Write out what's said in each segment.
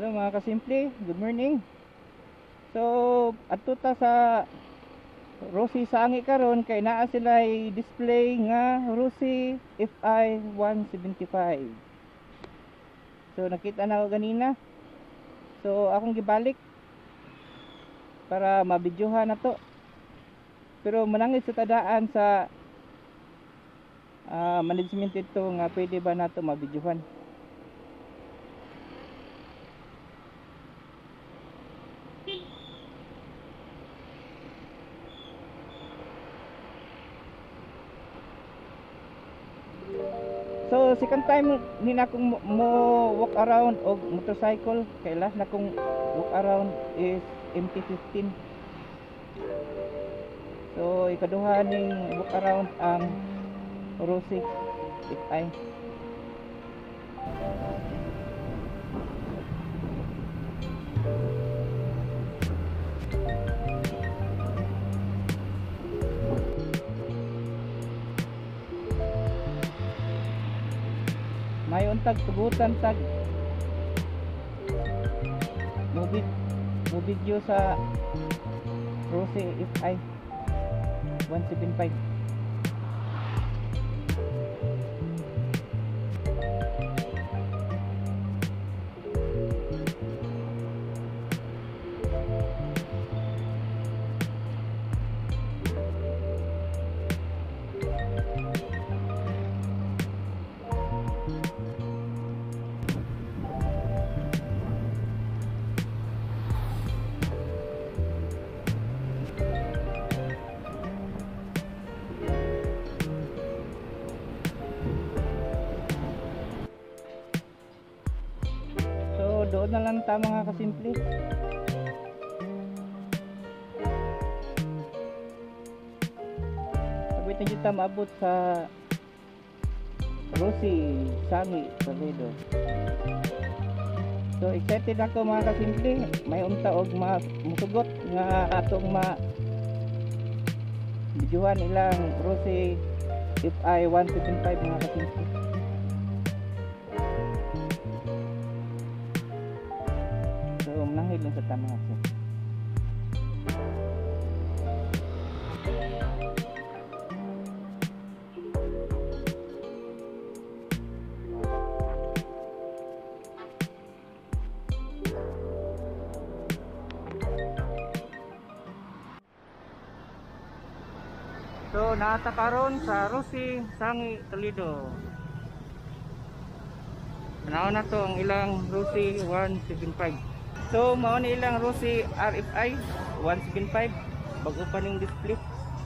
Hello mga kasimple, good morning. So, adto ta sa Rossi Sangi karon kay naa sila display nga Rossi FI 175. So, nakita na ko ganina. So, akong gibalik para mabidyohan na to. Pero manangit sa tadaan sa management ito nga pwede ba nato mabidyohan. So second time ni na akong mo walk around og motorcycle kay last na kong walk around is MT-15. So ikaduha ning walk around ang Rossi FI. May untag tugutan tag mo video sa Rossi FI 175. Doon na lang ta mga kasimple. Sabit na dito maabot sa Rossi Sangi Toledo. So excited ako mga kasimple. May unta og musugot nga atong videohan ilang Rossi FI 175 mga kasimple. Nangil lang sa tama ako. So naata karon sa Rossi Sangi Toledo. Panahon na to ang ilang Rossi 175. So mao ni ilang Rossi RFI 175 bago pa ning display.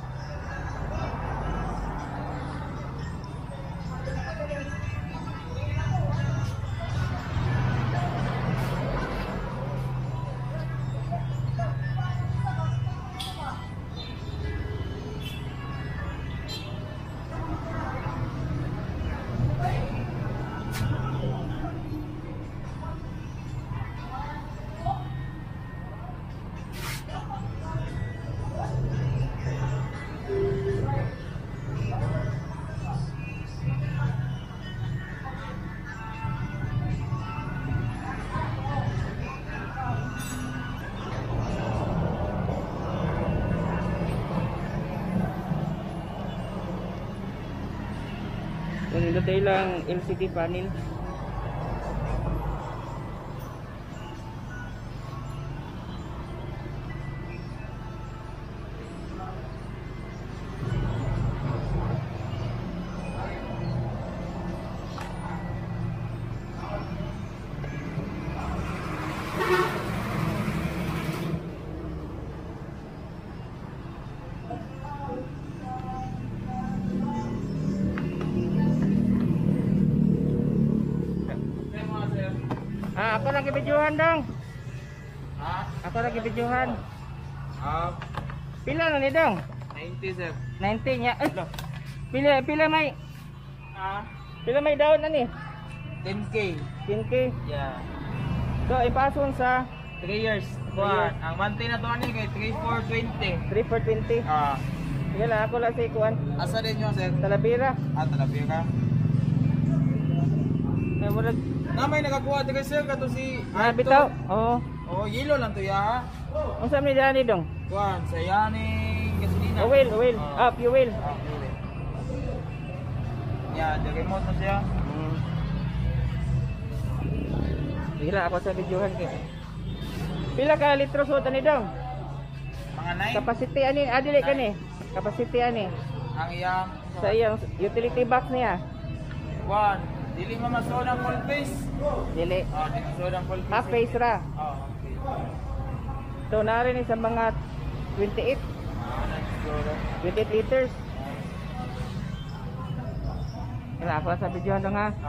Ito lang LCD panel. Ako lagi videohan dong. Ako lagi videohan. Pila na ni dong? 90 sir. 90 nya. Pila may? Pila may daon na ni? 10k. 10k. Yeah. So ipason sa 3 years. Kuan. Ang monthly na to ani kay 3420. 3420. Sige lang, ako lang si kuan. Asa din nyo sir? Talavera. Talabi ka. May murag Namay nakakuha taga sir kato si Bitaw. Oo. Oh, yelo lang to ya. Unsa man ni dong? Kuan, saya ni gasolina. Oil. Fuel. Ya, the remote mo siya. Bira ako sa videohan kay. Pila ka litro sa ni dong? Mga 9 Capacity ani adili kani. Capacity ani. ang iyang Sa iyang utility box niya. kuan. Dili mamaso ng full face. Dili. Dili maso ng full face. Half face ra. Okay. So nari ni sa mga 28 Siguro. 28 liters. Kaya ako sa videohan dong ha.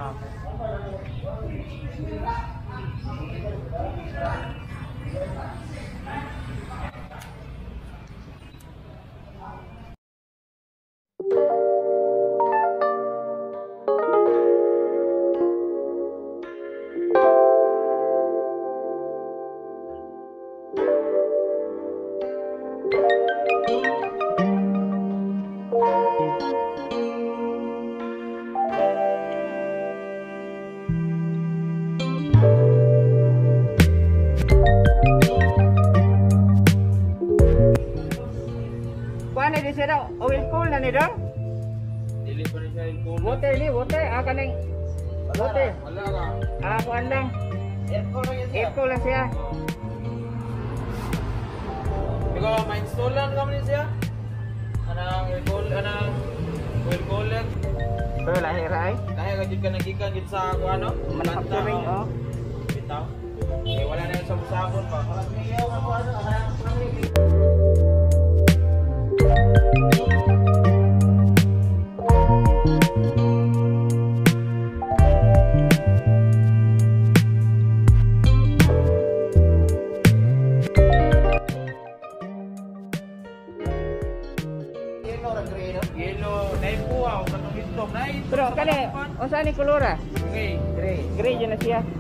Kuan ni siya daw, oil cool na ni dong. Dili pa rin siya yung cool. Water, kaning water. Wala ka. Kuan lang. Aircon lang yan siya. Air cool lang siya. Ikaw, ma-install lang kami siya. Anang oil cooler. Pero lahir ay. Dahil kagid ka nagikan gid sa ano? Manufacturing oh. Bitaw. Eh wala na yung sabon pa. Yellow, naib buhaw, katong itlog, naib. Pero kani, unsa ni kolora? Okay. Gray dyan na siya.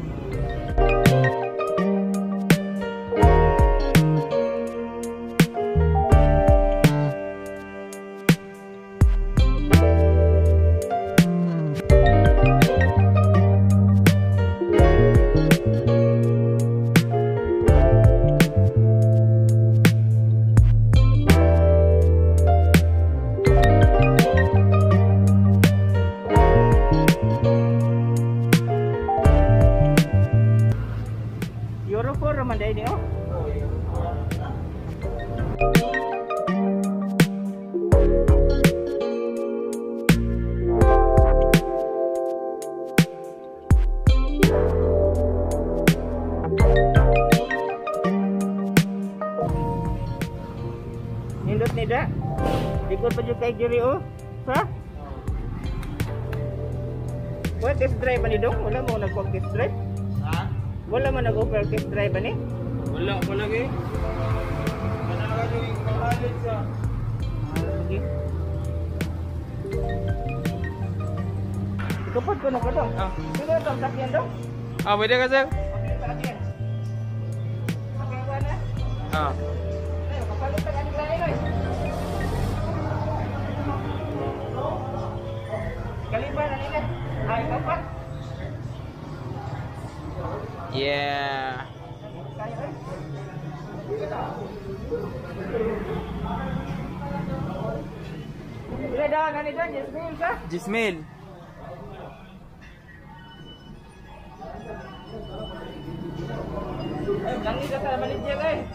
Euro 4 naman dahil niyo. Nindot ni da. Likod pa dyan kay Giri oh. Sa? What test drive ba ni dong? Wala mo nagpag-test drive? Ha? Wala man nag-offer test drive ba ni? Wala pa lagi. Managa yung kahalit siya. Sige. Ikapad ko na ka dong. Sino ito ang sakyan dong? Pwede ka sir? Okay, sakyan. Sakyan ko na? Ay, kapalit na kanila eh. Kaliba na nila. Ay, kapat. Yeah. Bila dah kan itu Jasmine kah? Jismil. Jangan kita salah balik je guys.